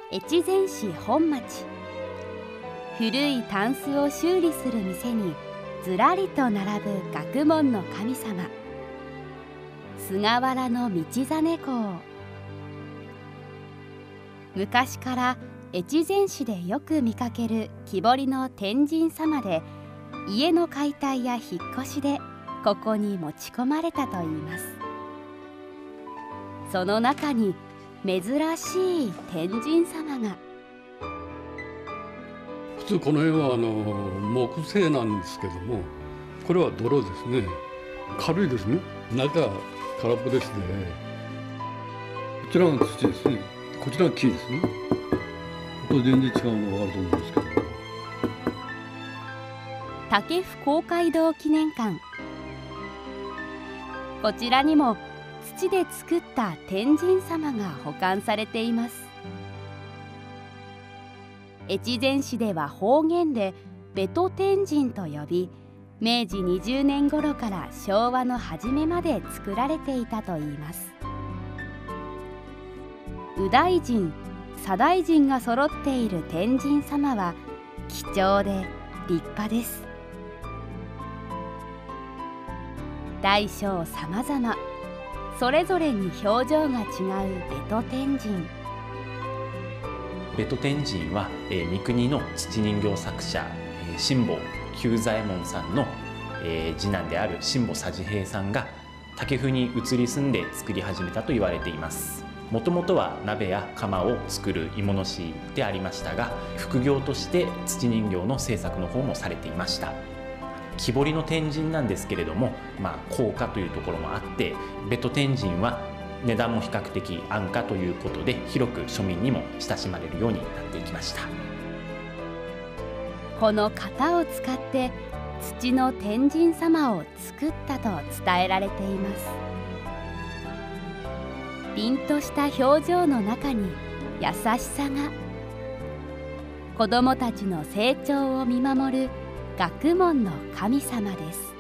越前市本町。古いタンスを修理する店にずらりと並ぶ学問の神様、菅原道真公。昔から越前市でよく見かける木彫りの天神様で、家の解体や引っ越しでここに持ち込まれたといいます。その中に珍しい天神様が。 普通この辺は木製なんですけども、これは泥ですね。軽いですね。中は空っぽでして、こちらが土ですね。こちらが木ですね。と全然違うのがあると思うんですけど。 武府公会堂記念館。こちらにも土で作った天神様が保管されています。越前市では方言でベト天神と呼び、明治20年頃から昭和の初めまで作られていたといいます。右大臣、左大臣が揃っている天神様は貴重で立派です。大小さまざま、それぞれに表情が違うベト天神。 ベト天神は三国の土人形作者新保久左衛門さんの次男である新保佐治平さんが武府に移り住んで作り始めたと言われています。もともとは鍋や釜を作る鋳物師でありましたが、副業として土人形の制作の方もされていました。木彫りの天神なんですけれども、高価というところもあって、ベト天神は値段も比較的安価ということで、広く庶民にも親しまれるようになっていきました。 この型を使って土の天神様を作ったと伝えられています。凛とした表情の中に優しさが。子どもたちの成長を見守る学問の神様です。